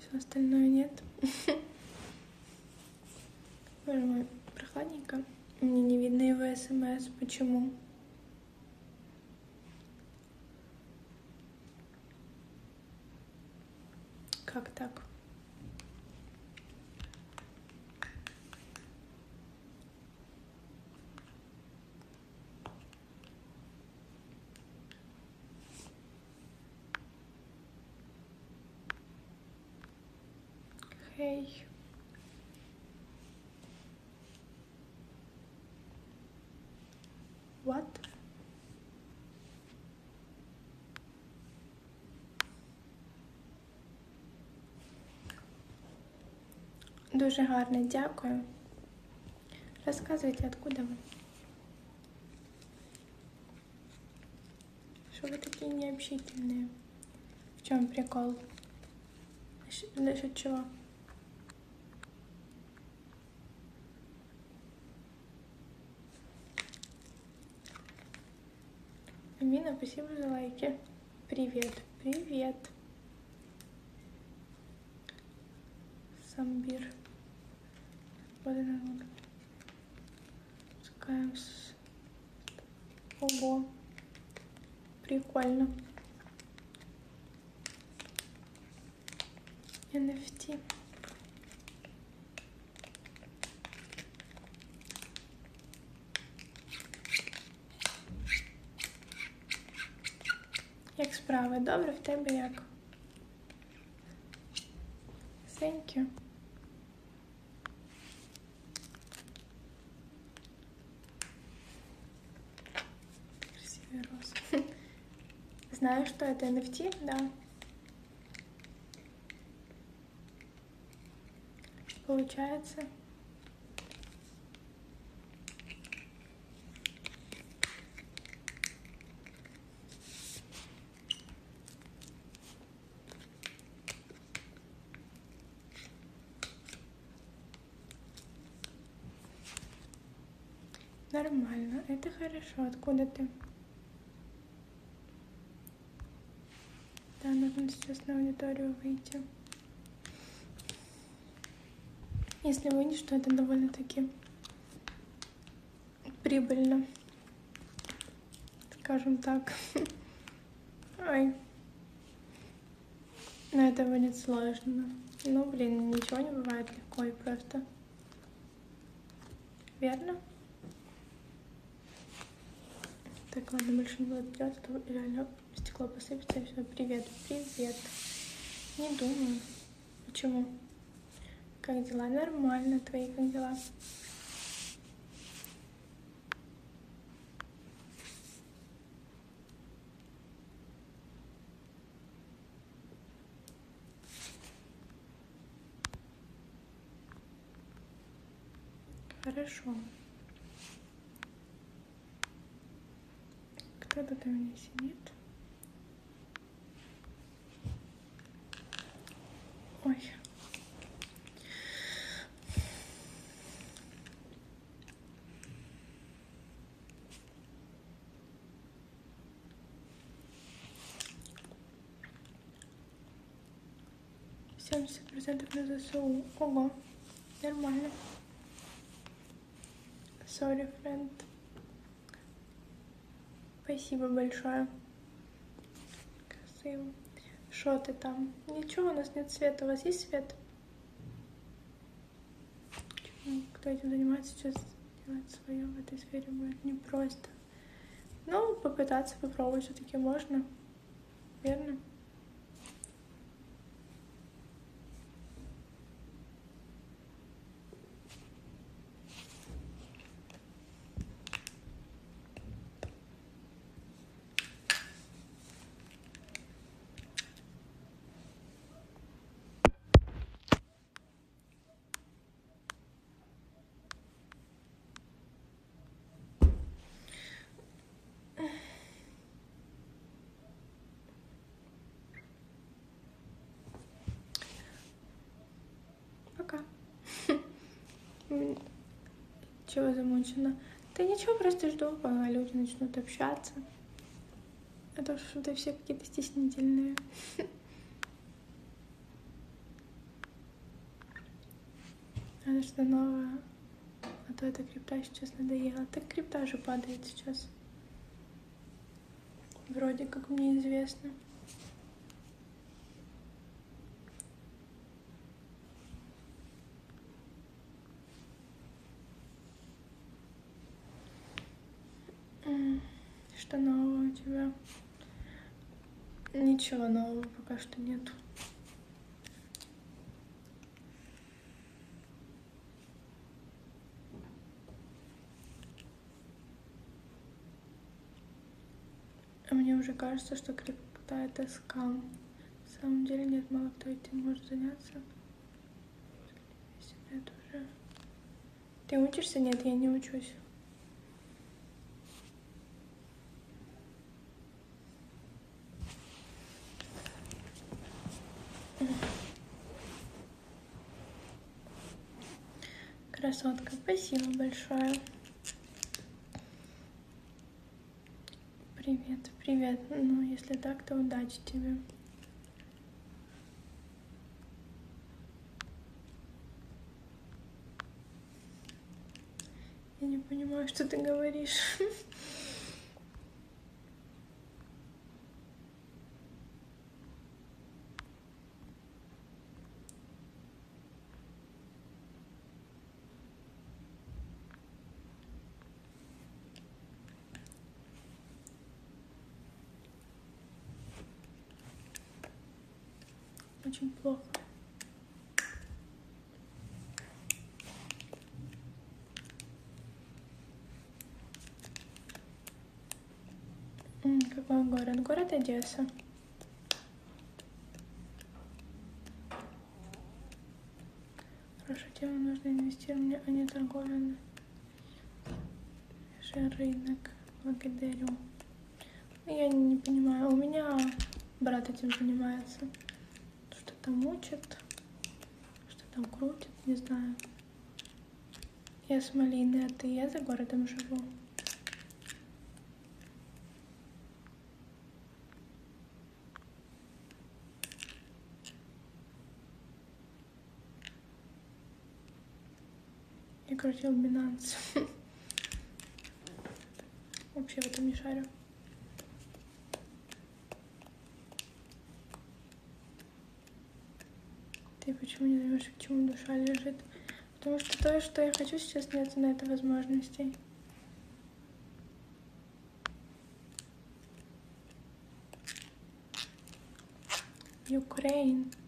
Все остальное нет. Боже мой, прохладненько. Мне не видно его СМС. Почему? Как так? Хей. What? Дуже гарно, дякую. Рассказывайте, откуда вы? Что вы такие необщительные? В чем прикол? Насчет чего? Амина, спасибо за лайки. Привет, привет. Самбир. Пускаем с... Ого. Прикольно. NFT. Як справи? Добре, в тебе як? Thank you. Красивые розы. Знаю, что это NFT, да. Получается. Нормально, это хорошо. Откуда ты? Да, нужно сейчас на аудиторию выйти. Если выйдешь, то это довольно-таки прибыльно. Скажем так. Ой. Но это будет сложно. Ну, блин, ничего не бывает легко и просто. Верно? Так, ладно, больше не буду делать, а то реально стекло посыпется и все. Привет, привет. Не думаю. Почему? Как дела? Нормально. Твои как дела? Хорошо. Кто тут у меня сидит? Ой. %70 на ЗСУ. Ого. Нормально. Sorry, friend. Спасибо большое. Красиво. Что ты там? Ничего, у нас нет света. У вас есть свет? Кто этим занимается сейчас, делать свое в этой сфере будет непросто. Ну, попытаться попробовать все-таки можно. Верно? Пока. Чего замучена? Да ничего, просто жду, пока люди начнут общаться. А то что-то все какие-то стеснительные. Надо что-то новое. А то эта крипта сейчас надоела. Так крипта же падает сейчас. Вроде как мне известно. Что нового у тебя? Ничего нового пока что нету. А мне уже кажется, что крипта это скам. На самом деле нет, мало кто этим может заняться. Это уже... Ты учишься? Нет, я не учусь. Красотка, спасибо большое. Привет, привет. Ну, если так, то удачи тебе. Я не понимаю, что ты говоришь. Очень плохо. Какой город? Город Одесса. Хорошая тема, нужно инвестирование, а не торговля. Рынок. Благодарю. Я не понимаю. У меня брат этим занимается. Что там учит, что там крутит, не знаю. Я с Малины, а ты? Я за городом живу. Я крутил Binance. Вообще в этом не шарю. Ты почему не знаешь, к чему душа лежит? Потому что то, что я хочу, сейчас нет на это возможностей. Украина.